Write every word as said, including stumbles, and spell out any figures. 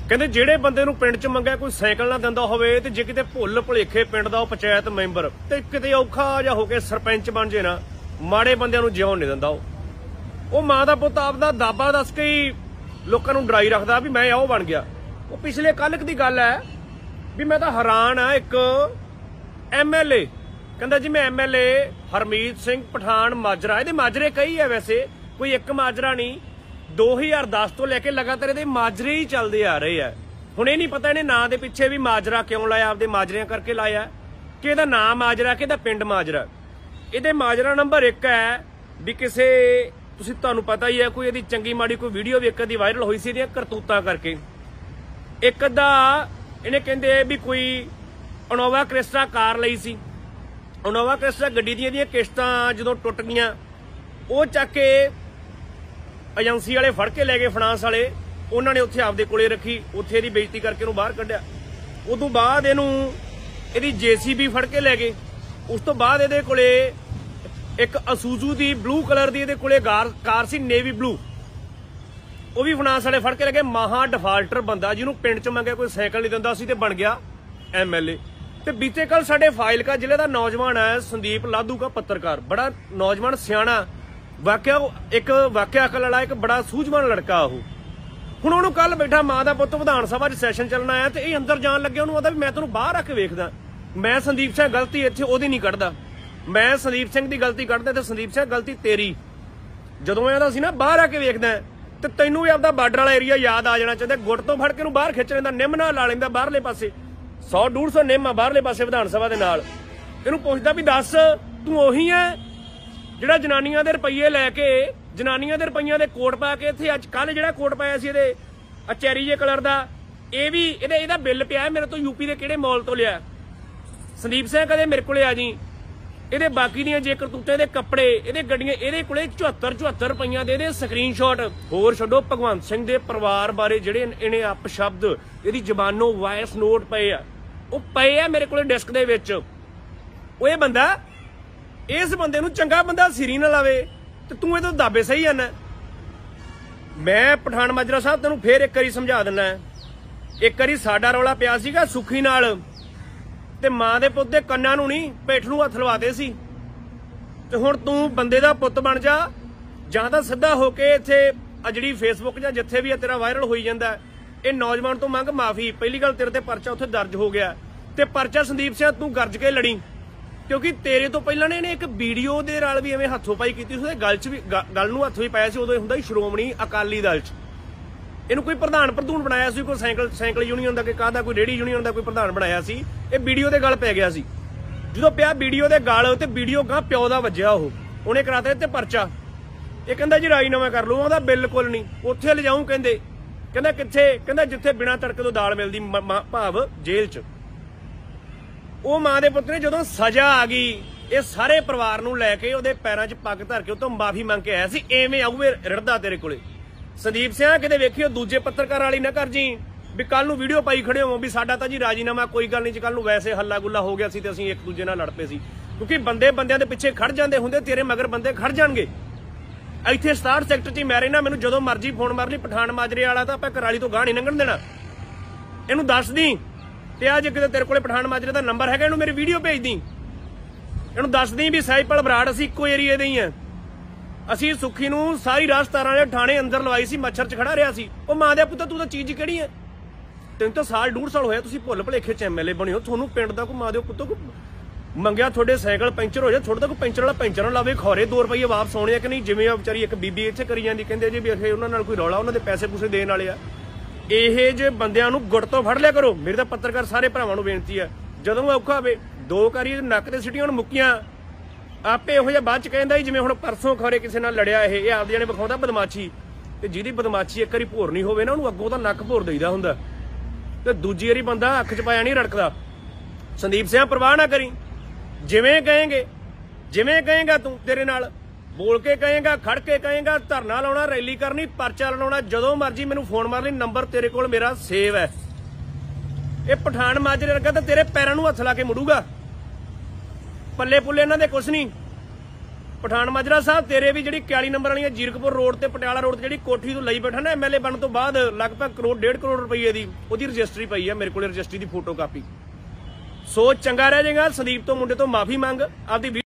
कहते ਜਿਹੜੇ ਬੰਦੇ ਨੂੰ ਪਿੰਡ 'ਚ ਮੰਗਿਆ ਕੋਈ ਸਾਈਕਲ ਨਾ ਦਿੰਦਾ ਹੋਵੇ ਤੇ ਜੇ ਕਿਤੇ ਭੁੱਲ ਭੁਲੇਖੇ ਪਿੰਡ ਦਾ ਉਹ ਪੰਚਾਇਤ ਮੈਂਬਰ ਤੇ ਕਿਤੇ ਔਖਾ ਜਿਹਾ ਹੋ ਕੇ ਸਰਪੰਚ ਬਣ ਜੇ ਨਾ ਮਾੜੇ ਬੰਦਿਆਂ ਨੂੰ ਜਿਉਣ ਨਹੀਂ ਦਿੰਦਾ। ਉਹ ਉਹ ਮਾਂ ਦਾ ਪੁੱਤ ਆਪਦਾ ਦਾਬਾ ਦੱਸ ਕੇ ਹੀ ਲੋਕਾਂ ਨੂੰ ਡਰਾਈ ਰੱਖਦਾ ਵੀ ਮੈਂ ਉਹ ਬਣ ਗਿਆ। ਉਹ ਪਿਛਲੇ ਕੱਲ੍ਹ ਦੀ ਗੱਲ ਹੈ ਵੀ ਮੈਂ ਤਾਂ ਹੈਰਾਨ ਆ। ਇੱਕ ਐਮ ਐਲ ਏ ਕਹਿੰਦਾ ਜੀ मैं M L A Harmeet Singh Pathanmajra, ਇਹਦੇ ਮਾਜਰੇ ਕਈ ਹੈ ਵੈਸੇ, ਕੋਈ ਇੱਕ ਮਾਜਰਾ ਨਹੀਂ। दो हज़ार दस तो लैके लगातार ये माजरे ही चलते आ रहे हैं। हुण ये नहीं पता इन्हें नां दे पिछे भी माजरा क्यों लाया, आपदे माजरियां करके लाया कि इहदा नाम माजरा कि इहदा पिंड माजरा। इहदे माजरा नंबर एक है भी किसे तुसीं तुहानूं पता ही है कोई इहदी चंगी माड़ी कोई वीडियो भी एक अद्धी वायरल हुई सी इहदियां करतूतां करके। एक अद्धा इहने कहंदे भी कोई इनोवा क्रिस्टा कार लई सी, इनोवा क्रिस्टा गड्डी ਦੀਆਂ किश्तां जदों टुट गईयां ਉਹ ਚੱਕ के एजेंसी वाले फड़ के लै गए, फाइनांस वाले उन्होंने उत्थे आपदे कोले रखी, उत्थे इहदी बेइज्जती करके इहनूं बाहर कढिया। उस तों बाद इहनूं इहदी जेसीबी फड़ के लै गए। उस तों बाद इहदे कोले एक असूजू दी ब्लू कलर दी इहदे कोले कार सी नेवी ब्लू, वो भी फाइनांस वाले फड़ के लै गए। महा डिफाल्टर बंदा जिन्हों पिंड च मंगिया कोई साइकिल नहीं दिंदा सी ते बन गया एम एल ए। ते बीते कल साडे फाजिलका जिले का नौजवान है संदीप लाधू का पत्रकार, बड़ा नौजवान सियाणा वाਕਿਆ एक वाਕਿਆ अकल वाला एक बड़ा सूझवान लड़का। ਉਹ ਹੁਣ ਉਹਨੂੰ ਕੱਲ ਬੈਠਾ ਮਾਂ ਦਾ ਪੁੱਤ ਵਿਧਾਨ ਸਭਾ 'ਚ ਸੈਸ਼ਨ ਚੱਲਣਾ ਆਇਆ ਤੇ ਇਹ ਅੰਦਰ ਜਾਣ ਲੱਗਿਆ। ਉਹਨੂੰ ਆਦਾ ਵੀ ਮੈਂ ਤੈਨੂੰ ਬਾਹਰ ਆ ਕੇ ਵੇਖਦਾ। ਮੈਂ ਸੰਦੀਪ ਸਿੰਘ ਗਲਤੀ ਇੱਥੇ ਉਹਦੀ ਨਹੀਂ ਕੱਢਦਾ, ਮੈਂ ਸੰਦੀਪ ਸਿੰਘ ਦੀ ਗਲਤੀ ਕੱਢਦਾ ਤੇ ਸੰਦੀਪ ਸਿੰਘ ਗਲਤੀ ਤੇਰੀ। ਜਦੋਂ ਇਹਦਾ ਸੀ ਨਾ ਬਾਹਰ ਆ ਕੇ ਵੇਖਦਾ ਤੇ ਤੈਨੂੰ ਵੀ ਆਪਦਾ ਬਾਰਡਰ ਵਾਲਾ ਏਰੀਆ ਯਾਦ ਆ ਜਾਣਾ ਚਾਹੀਦਾ। ਗੁੱਟ ਤੋਂ ਫੜ ਕੇ ਨੂੰ ਬਾਹਰ ਖਿੱਚ ਲੈਂਦਾ, ਨਿੰਮ ਨਾਲ ਲਾ ਲੈਂਦਾ ਬਾਹਰਲੇ ਪਾਸੇ, ਸੌ ਡੂਢ ਸੌ ਨਿੰਮ ਆ ਬਾਹਰਲੇ ਪਾਸੇ ਵਿਧਾਨ ਸਭਾ ਦੇ ਨਾਲ। ਇਹਨੂੰ ਪੁੱਛਦਾ ਵੀ ਦੱਸ ਤੂੰ ਉਹੀ ਹੈ ਜਿਹੜਾ ਜਨਾਨੀਆਂ ਦੇ ਰੁਪਈਏ ਲੈ ਕੇ ਜਨਾਨੀਆਂ ਦੇ ਰੁਪਈਆਂ ਦੇ ਕੋਟ ਪਾ ਕੇ ਇੱਥੇ ਅੱਜ ਕੱਲ ਜਿਹੜਾ ਕੋਟ ਪਾਇਆ ਸੀ ਇਹਦੇ ਚੈਰੀ ਜੇ ਕਲਰ ਦਾ, ਇਹ ਵੀ ਇਹਦੇ ਇਹਦਾ ਬਿੱਲ ਪਿਆ ਮੇਰੇ ਤੋਂ ਯੂਪੀ ਦੇ ਕਿਹੜੇ ਮਾਲ ਤੋਂ ਲਿਆ। ਸੰਦੀਪ ਸਿੰਘ ਕਦੇ ਮੇਰੇ ਕੋਲੇ ਆ ਜੀ। ਇਹਦੇ ਬਾਕੀ ਦੀਆਂ ਜੇ ਕਰਤੂਤੇ ਦੇ ਕੱਪੜੇ ਇਹਦੇ ਗੱਡੀਆਂ ਇਹਦੇ ਕੋਲੇ ਚੁਹੱਤਰ ਚੁਹੱਤਰ ਰੁਪਈਆਂ ਦੇ ਇਹਦੇ ਸਕਰੀਨਸ਼ਾਟ। ਹੋਰ ਛੱਡੋ ਭਗਵੰਤ ਸਿੰਘ ਦੇ ਪਰਿਵਾਰ ਬਾਰੇ ਜਿਹੜੇ ਇਹਨੇ ਅਪਸ਼ਬਦ ਇਹਦੀ ਜ਼ਬਾਨੋਂ ਵਾਇਸ ਨੋਟ ਪਏ ਆ, ਉਹ ਪਏ ਆ ਮੇਰੇ ਕੋਲੇ ਡਿਸਕ ਦੇ ਵਿੱਚ। ਉਹ ਇਹ ਬੰਦਾ इस बंदे नूं चंगा बंदा सिरी ना लावे ते तू इह तों दाबे सही जाना। मैं पठान माजरा साहब तेनों फिर एक बारी समझा दिना। एक बारी साडा रौला पिया सीगा सुखी नाल ते मां दे पुत्त दे कन्नां नूं नहीं पेठ नूं हत्थ लवाते सी। ते हुण तू बंदे दा पुत्त बन जा जां तां सिद्धा हो के इत्थे आ जिहड़ी फेसबुक जां जिथे भी तेरा वायरल होई जांदा इह नौजवान तों मंग माफी। पहली गल तेरे ते परचा उत्थे दर्ज हो गया ते परचा संदीप सिंह तू गर्ज के लड़ी क्योंकि तेरे तो पहला ने इहने एक वीडियो दे नाल भी एवें हत्थों पाई कीती सी, गल च भी गल नूं हत्थ भी पाया सी। उदों हुंदा ही श्रोमणी अकाली दल च इहनूं कोई प्रधान प्रधून बनाया सी, कोई साइकिल साइकिल यूनीअन दा कोई काहदा कोई रेहड़ी यूनीअन दा कोई प्रधान बनाया सी। इह वीडियो दे गल पै गया सी। जदों पिया वीडियो दे गल ते वीडियो गां प्यो दा वज्जिया, ओह उहने कराता ते परचा। इह कहंदा जी राजीनामा कर लो, ओहदा बिल्कुल नहीं उत्थे लिजाऊं। कहंदे कहंदा कित्थे, कहंदा जिथे बिना तड़के तो दाल मिलदी भाव जेल च। ਉਹ ਮਾਂ ਦੇ ਪੁੱਤ ਨੇ ਜਦੋਂ ਸਜ਼ਾ ਆ ਗਈ ਇਹ ਸਾਰੇ ਪਰਿਵਾਰ ਨੂੰ ਲੈ ਕੇ ਉਹਦੇ ਪੈਰਾਂ 'ਚ ਪੱਗ ਧਰ ਕੇ ਉਹ ਤੋਂ ਮਾਫੀ ਮੰਗ ਕੇ ਆਇਆ ਸੀ। ਐਵੇਂ ਆਊਏ ਰੜਦਾ ਤੇਰੇ ਕੋਲੇ ਸੰਦੀਪ ਸਿੰਘ ਕਿਤੇ ਵੇਖਿਓ ਦੂਜੇ ਪੱਤਰਕਾਰ ਵਾਲੀ ਨਾ ਕਰ ਜੀ ਵੀ ਕੱਲ ਨੂੰ ਵੀਡੀਓ ਪਾਈ ਖੜੇ ਹੋ ਵੀ ਸਾਡਾ ਤਾਂ ਜੀ ਰਾਜੀਨਾਮਾ ਕੋਈ ਗੱਲ ਨਹੀਂ ਜੀ, ਕੱਲ ਨੂੰ ਵੈਸੇ ਹੱਲਾ ਗੁੱਲਾ ਹੋ ਗਿਆ ਸੀ ਤੇ ਅਸੀਂ ਇੱਕ ਦੂਜੇ ਨਾਲ ਲੜ ਪਏ ਸੀ। ਕਿਉਂਕਿ ਬੰਦੇ ਬੰਦਿਆਂ ਦੇ ਪਿੱਛੇ ਖੜ ਜਾਂਦੇ ਹੁੰਦੇ, ਤੇਰੇ ਮਗਰ ਬੰਦੇ ਖੜ ਜਾਣਗੇ। ਇੱਥੇ ਸਤਾਹਠ ਸੈਕਟਰ 'ਚ ਮੈਂ ਰਹਿਣਾ, ਮੈਨੂੰ ਜਦੋਂ ਮਰਜ਼ੀ ਫੋਨ ਮਾਰ ਲਈ। ਪਠਾਨ ਮਾਜਰੇ ਵਾਲਾ ਤਾਂ ਆਪਾਂ ਕਰਾਲੀ ਤੋਂ ਗਾਹ ਨਹੀਂ ਲੰਘਣ ਦੇਣਾ। ਇਹਨੂੰ ਦੱਸ ਦੀ ਤੇ ਆ ਜੇ ਕਿਤੇ ਤੇਰੇ ਕੋਲੇ ਪਠਾਨ ਮਾਜਰੇ ਦਾ ਨੰਬਰ ਹੈਗਾ ਇਹਨੂੰ ਮੇਰੀ ਵੀਡੀਓ ਭੇਜ ਦੀ। ਇਹਨੂੰ ਦੱਸ ਦੀ ਵੀ ਸਾਈਪਲ ਬਰਾੜ ਅਸੀਂ ਇੱਕੋ ਏਰੀਏ ਦੇ ਹੀ ਆ। ਅਸੀਂ ਸੁੱਖੀ ਨੂੰ ਸਾਰੀ ਰਾਤ ਸਤਾਰਾਂ ਦੇ ਥਾਣੇ ਅੰਦਰ ਲਵਾਈ ਸੀ, ਮੱਛਰ 'ਚ ਖੜਾ ਰਿਹਾ ਸੀ। ਉਹ ਮਾਂ ਦੇ ਪੁੱਤ ਤੂੰ ਤਾਂ ਚੀਜ਼ ਕਿਹੜੀ ਹੈ? ਤੈਨੂੰ ਤਾਂ ਸਾਲ ਡੂਢ ਸਾਲ ਹੋਇਆ ਤੁਸੀਂ ਭੁੱਲ ਭੁਲੇਖੇ 'ਚ ਐਮ ਐਲ ਏ ਬਣੇ ਹੋ। ਤੁਹਾਨੂੰ ਪਿੰਡ ਦਾ ਕੋਈ ਮਾਂ ਦੇ ਪੁੱਤ ਮੰਗਿਆ ਤੁਹਾਡੇ ਸਾਈਕਲ ਪੈਂਚਰ ਹੋ ਜਾ, ਤੁਹਾਡੇ ਤਾਂ ਕੋਈ ਪੈਂਚਰ ਵਾਲਾ ਪੈਂਚਰ ਨਾ ਲਾਵੇ, ਖੌਰੇ ਦੋ ਰੁਪਈਏ ਵਾਪਸ ਆਉਣੇ ਆ ਕਿ ਨਹੀਂ। ਜਿਵੇਂ ਆ ਵਿਚਾਰੀ ਇੱਕ ਬੀਬੀ ਇੱਥੇ ਕਰੀ ਜਾਂਦੀ, ਕਹਿੰਦੇ ਜੀ ਵੀ ਅਖੇ ਉਹਨਾਂ ਨਾਲ ਕੋਈ ਰੌਲਾ, ਉਹਨਾਂ ਦੇ ਪੈਸੇ ਪੂਸੇ ਦੇਣ ਵਾਲੇ ਆ। ਇਹ ਜੇ ਬੰਦਿਆਂ ਨੂੰ ਗੁੱਟ ਤੋਂ ਫੜ ਲਿਆ ਕਰੋ। ਮੇਰੇ ਤਾਂ ਪੱਤਰਕਾਰ ਸਾਰੇ ਭਰਾਵਾਂ ਨੂੰ ਬੇਨਤੀ ਹੈ, ਜਦੋਂ ਔਖਾ ਹੋਵੇ ਦੋ ਕਾਰੀ ਨੱਕ ਤੇ ਸਿੱਟੀਆਂ ਹੁਣ ਮੁੱਕੀਆਂ ਆਪੇ ਇਹੋ ਜਿਹਾ ਬਾਅਦ ਚ ਕਹਿੰਦਾ ਹੀ ਜਿਵੇਂ ਹੁਣ ਪਰਸੋਂ ਖੌਰੇ ਕਿਸੇ ਨਾਲ ਲੜਿਆ। ਇਹ ਇਹ ਆਪਦੇ ਜਾਣੇ ਵਿਖਾਉਂਦਾ ਬਦਮਾਸ਼ੀ, ਤੇ ਜਿਹਦੀ ਬਦਮਾਸ਼ੀ ਇੱਕ ਵਾਰੀ ਭੋਰਨੀ ਹੋਵੇ ਨਾ ਉਹਨੂੰ ਅੱਗੋਂ ਤਾਂ ਨੱਕ ਭੋਰ ਦਈਦਾ ਹੁੰਦਾ, ਤੇ ਦੂਜੀ ਵਾਰੀ ਬੰਦਾ ਅੱਖ ਚ ਪਾਇਆ ਨਹੀਂ ਰੜਕਦਾ। ਸੰਦੀਪ ਸਿੰਘ ਪਰਵਾਹ ਨਾ ਕਰੀ, ਜਿਵੇਂ ਕਹੇਂਗੇ ਜਿਵੇਂ ਕਹੇਗਾ ਤੂੰ ਤੇਰੇ ਨਾਲ बोल के कहेगा, खड़ के कहेगा, धरना लाना, रैली करनी, परचा लाना, जदों मर्जी मैनू फोन मार ली, नंबर तेरे कोल मेरा सेव है। ये पठान माजरे वर्गा तो तेरे पैरों नूं हथ ला के मुड़ूगा, पल्ले पुल्ले इन्हां दे कुछ नहीं। ਪਠਾਨ ਮਾਜਰਾ ਸਾਹਿਬ ਤੇਰੇ ਵੀ ਜਿਹੜੀ ਇਕਤਾਲੀ ਨੰਬਰ ਵਾਲੀਆਂ ਜੀਰਕਪੁਰ ਰੋਡ ਤੇ ਪਟਿਆਲਾ ਰੋਡ ਤੇ ਜਿਹੜੀ ਕੋਠੀ ਤੋਂ ਲਈ ਬੈਠਾ ਨਾ ਐਮਐਲਏ ਬਣਨ ਤੋਂ ਬਾਅਦ ਲਗਭਗ ਕਰੋੜ ਡੇਢ ਕਰੋੜ ਰੁਪਏ ਦੀ ਉਹਦੀ ਰਜਿਸਟਰੀ ਪਈ ਆ ਮੇਰੇ ਕੋਲ, ਰਜਿਸਟਰੀ ਦੀ ਫੋਟੋ ਕਾਪੀ। ਸੋ ਚੰਗਾ ਰਹਿ ਜਾਏਗਾ। ਸੰਦੀਪ ਤੋਂ ਮੁੰਡੇ ਤੋਂ ਮਾਫੀ ਮੰਗ, ਆਪਦੀ